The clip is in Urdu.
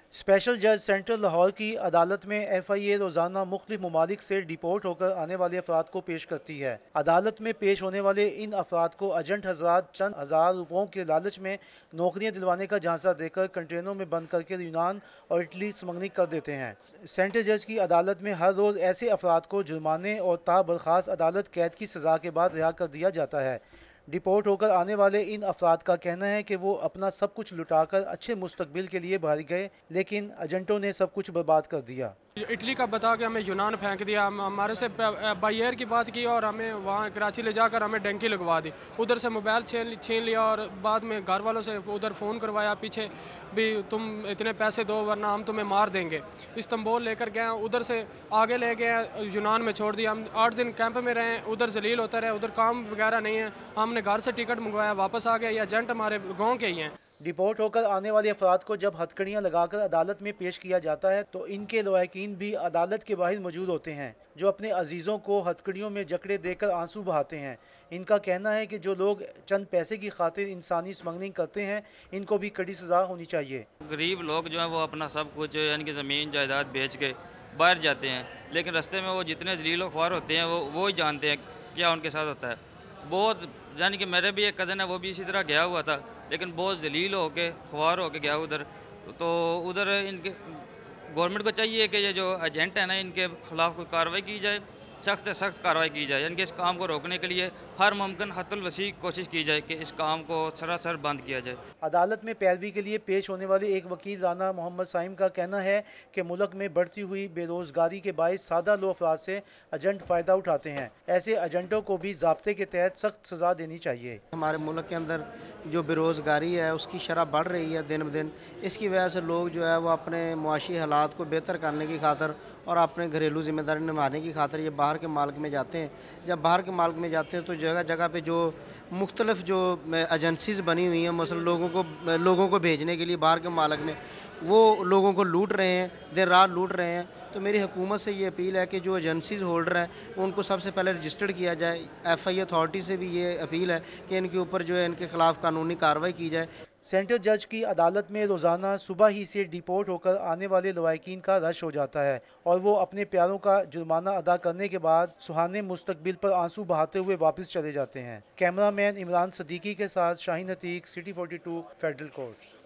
اسپیشل جج سینٹرل لاہور کی عدالت میں ایف آئی اے روزانہ مختلف ممالک سے ڈپورٹ ہو کر آنے والے افراد کو پیش کرتی ہے۔ عدالت میں پیش ہونے والے ان افراد کو ایجنٹ حضرات چند ہزار روپوں کے لالچ میں نوکریاں دلوانے کا جھانسا دے کر کنٹینروں میں بند کر کے یونان اور اٹلی سمگلنگ کر دیتے ہیں۔ سینٹرل جج کی عدالت میں ہر روز ایسے افراد کو جرمانے اور تا برخاست عدالت قید کی سزا کے بعد رہا کر دیا جاتا ہے۔ ڈپورٹ ہو کر آنے والے ان افراد کا کہنا ہے کہ وہ اپنا سب کچھ لٹا کر اچھے مستقبل کے لیے باہر گئے، لیکن ایجنٹوں نے سب کچھ برباد کر دیا۔ اٹلی کا بتا کے ہمیں یونان پھینک دیا، ہمارے سے بائی ایئر کی بات کی اور ہمیں وہاں کراچی لے جا کر ہمیں ڈنکی لگوا دی، ادھر سے موبائل چھین لیا اور بعد میں گھر والوں سے ادھر فون کروایا پیچھے بھی تم اتنے پیسے دو ورنہ ہم تمہیں مار دیں گے۔ استنبول لے کر گئے، ادھر سے آگے لے گئے یونان میں چھوڑ دیا۔ ہم 8 دن کیمپ میں رہے، ادھر ذلیل ہوتا رہے، ادھر کام وغیرہ نہیں ہے، ہم نے گھر سے ٹکٹ منگوایا واپس آ گئے۔ یہ ایجنٹ ہمارے گاؤں کے ہی ہیں۔ ڈپورٹ ہو کر آنے والے افراد کو جب ہتھکڑیاں لگا کر عدالت میں پیش کیا جاتا ہے تو ان کے لواحقین بھی عدالت کے باہر موجود ہوتے ہیں، جو اپنے عزیزوں کو ہتھکڑیوں میں جکڑے دے کر آنسو بہاتے ہیں۔ ان کا کہنا ہے کہ جو لوگ چند پیسے کی خاطر انسانی سمگلنگ کرتے ہیں، ان کو بھی کڑی سزا ہونی چاہیے۔ غریب لوگ جو ہیں وہ اپنا سب کچھ یعنی کہ زمین جائیداد بیچ کے باہر جاتے ہیں، لیکن رستے میں وہ جتنے ذلیل و خوار ہوتے ہیں وہ ہی جانتے ہیں کیا ان کے ساتھ ہوتا ہے۔ بہت یعنی کہ میرے بھی ایک کزن ہے، وہ بھی اسی طرح گیا ہوا تھا، لیکن بہت ذلیل ہو کے خوار ہو کے گیا ادھر۔ تو ادھر ان کے گورنمنٹ کو چاہیے کہ یہ جو ایجنٹ ہیں نا، ان کے خلاف کوئی کارروائی کی جائے، سخت سے سخت کارروائی کی جائے، یعنی کہ اس کام کو روکنے کے لیے ہر ممکن حد الوسیع کوشش کی جائے کہ اس کام کو سراسر بند کیا جائے۔ عدالت میں پیروی کے لیے پیش ہونے والے ایک وکیل رانا محمد سائم کا کہنا ہے کہ ملک میں بڑھتی ہوئی بے روزگاری کے باعث سادہ لو افراد سے ایجنٹ فائدہ اٹھاتے ہیں۔ ایسے ایجنٹوں کو بھی ضابطے کے تحت سخت سزا دینی چاہیے۔ ہمارے ملک کے اندر جو بے روزگاری ہے اس کی شرح بڑھ رہی ہے دن بدن، اس کی وجہ سے لوگ جو ہے وہ اپنے معاشی حالات کو بہتر کرنے کی خاطر اور اپنے گھریلو ذمہ داری نبھانے کی خاطر یہ باہر کے ملک میں جاتے ہیں۔ جب باہر کے ملک میں جاتے ہیں تو جگہ جگہ پہ جو مختلف جو ایجنسیز بنی ہوئی ہیں مثلا لوگوں کو بھیجنے کے لیے باہر کے ملک میں، وہ لوگوں کو لوٹ رہے ہیں، دیر رات لوٹ رہے ہیں۔ تو میری حکومت سے یہ اپیل ہے کہ جو ایجنسیز ہولڈر ہیں ان کو سب سے پہلے رجسٹرڈ کیا جائے۔ ایف آئی اتھارٹی سے بھی یہ اپیل ہے کہ ان کے اوپر جو ہے ان کے خلاف قانونی کارروائی کی جائے۔ سینٹرل جج کی عدالت میں روزانہ صبح ہی سے ڈپورٹ ہو کر آنے والے لواحقین کا رش ہو جاتا ہے اور وہ اپنے پیاروں کا جرمانہ ادا کرنے کے بعد سہانے مستقبل پر آنسو بہاتے ہوئے واپس چلے جاتے ہیں۔ کیمرہ مین عمران صدیقی کے ساتھ Shaheen Atiq, city 42 federal court.